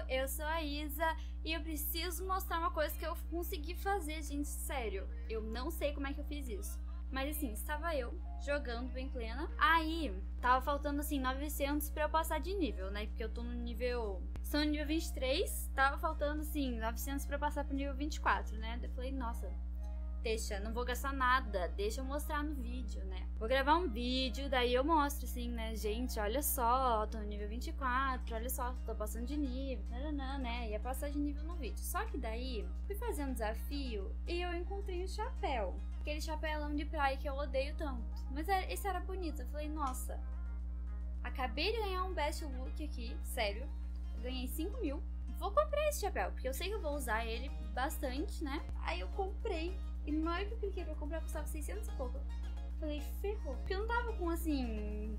eu sou a Isa e eu preciso mostrar uma coisa que eu consegui fazer, gente, sério. Eu não sei como é que eu fiz isso. Mas assim, estava eu jogando bem plena. Aí, tava faltando assim 900 pra eu passar de nível, né? Porque eu tô no nível... Estou no nível 23, tava faltando assim 900 pra passar pro nível 24, né? Eu falei, nossa... Deixa, não vou gastar nada, deixa eu mostrar no vídeo, né? Vou gravar um vídeo, daí eu mostro assim, né? Gente, olha só, tô no nível 24, olha só, tô passando de nível, né? Ia passar de nível no vídeo. Só que daí, fui fazer um desafio e eu encontrei um chapéu. Aquele chapéu de praia que eu odeio tanto. Mas esse era bonito, eu falei, nossa, acabei de ganhar um best look aqui, sério. Ganhei 5 mil. Vou comprar esse chapéu, porque eu sei que eu vou usar ele bastante, né? Aí eu comprei. E na hora que eu cliquei pra comprar, custava 600 e pouco. Falei, ferrou. Porque eu não tava com, assim,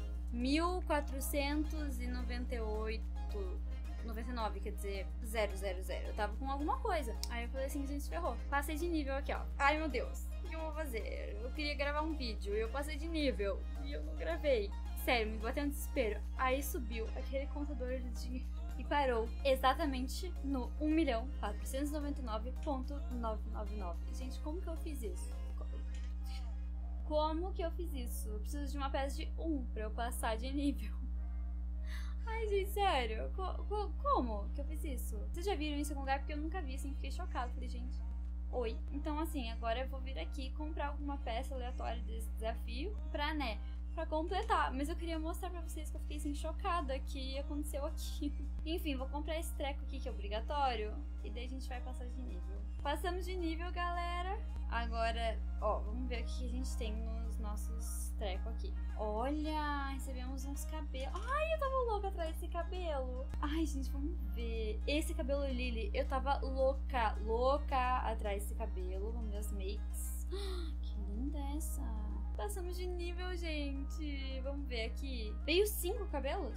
1.498,99, quer dizer, 000. Eu tava com alguma coisa. Aí eu falei assim, gente, ferrou. Passei de nível aqui, ó. Ai, meu Deus. O que eu vou fazer? Eu queria gravar um vídeo e eu passei de nível. E eu não gravei. Sério, me bateu um desespero. Aí subiu aquele contador de dinheiro. E parou exatamente no 1.499.999. Gente, como que eu fiz isso? Como que eu fiz isso? Eu preciso de uma peça de 1 pra eu passar de nível. Ai, gente, sério. Como que eu fiz isso? Vocês já viram isso em algum lugar? Porque eu nunca vi, assim, fiquei chocada. Falei, gente, oi. Então, assim, agora eu vou vir aqui comprar alguma peça aleatória desse desafio pra, né, pra completar. Mas eu queria mostrar pra vocês que eu fiquei assim chocada que aconteceu aqui. Enfim, vou comprar esse treco aqui que é obrigatório. E daí a gente vai passar de nível. Passamos de nível, galera. Agora, ó, vamos ver o que a gente tem nos nossos trecos aqui. Olha, recebemos uns cabelos. Ai, eu tava louca atrás desse cabelo. Ai, gente, vamos ver. Esse cabelo Lily, eu tava louca atrás desse cabelo. Vamos ver as makes. Que linda essa. Passamos de nível, gente. Vamos ver aqui. Veio 5 cabelos?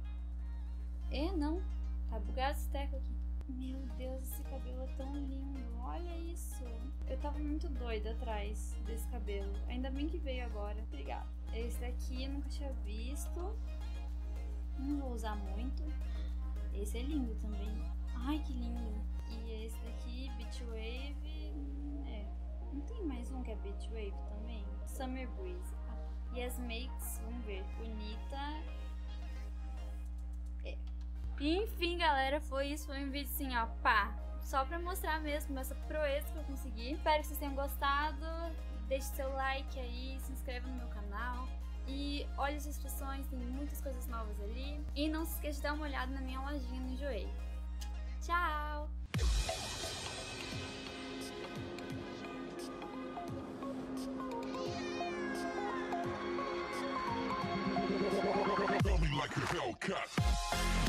Não. Tá bugado esse teco aqui. Meu Deus, esse cabelo é tão lindo. Olha isso. Eu tava muito doida atrás desse cabelo. Ainda bem que veio agora. Obrigada. Esse daqui eu nunca tinha visto. Não vou usar muito. Esse é lindo também. Ai, que lindo. E esse daqui, Beach Wave. Não tem mais um que é Beach Wave também? Summer Breeze. E as makes, vamos ver. Bonita. Enfim, galera, foi isso. Foi um vídeo assim, ó, pá. Só pra mostrar mesmo essa proeza que eu consegui. Espero que vocês tenham gostado. Deixe seu like aí, se inscreva no meu canal. E olhe as descrições, tem muitas coisas novas ali. E não se esqueça de dar uma olhada na minha lojinha no Enjoei. Tchau! Like a Hellcat.